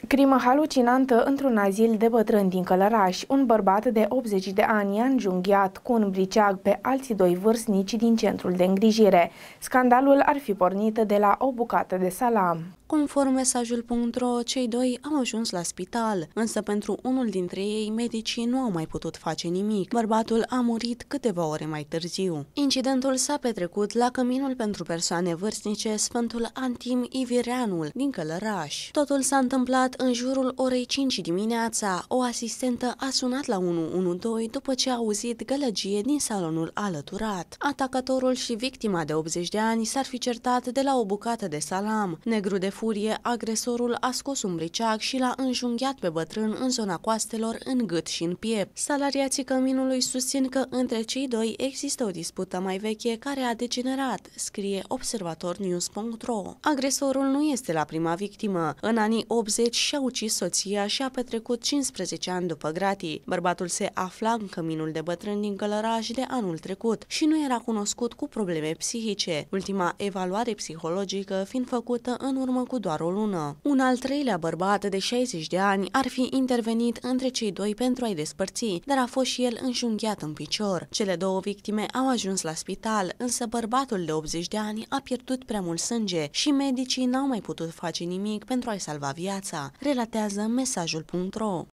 Crimă halucinantă într-un azil de bătrâni din Călăraș. Un bărbat de 80 de ani a înjunghiat cu un briceag pe alții doi vârstnici din centrul de îngrijire. Scandalul ar fi pornit de la o bucată de salam. Conform mesajul.ro, cei doi au ajuns la spital, însă pentru unul dintre ei, medicii nu au mai putut face nimic. Bărbatul a murit câteva ore mai târziu. Incidentul s-a petrecut la căminul pentru persoane vârstnice Sfântul Antim Ivireanul din Călăraș. Totul s-a întâmplat în jurul orei 5 dimineața. O asistentă a sunat la 112 după ce a auzit gălăgie din salonul alăturat. Atacatorul și victima de 80 de ani s-ar fi certat de la o bucată de salam. Negru de furie, agresorul a scos un briceag și l-a înjunghiat pe bătrân în zona coastelor, în gât și în piept. Salariații căminului susțin că între cei doi există o dispută mai veche care a degenerat, scrie observatornews.ro. Agresorul nu este la prima victimă. În anii 80 și-a ucis soția și a petrecut 15 ani după gratii. Bărbatul se afla în căminul de bătrâni din Călăraș de anul trecut și nu era cunoscut cu probleme psihice, ultima evaluare psihologică fiind făcută în urmă cu doar o lună. Un al treilea bărbat de 60 de ani ar fi intervenit între cei doi pentru a-i despărți, dar a fost și el înjunghiat în picior. Cele două victime au ajuns la spital, însă bărbatul de 80 de ani a pierdut prea mult sânge și medicii n-au mai putut face nimic pentru a-i salva viața, relatează mesajul.ro.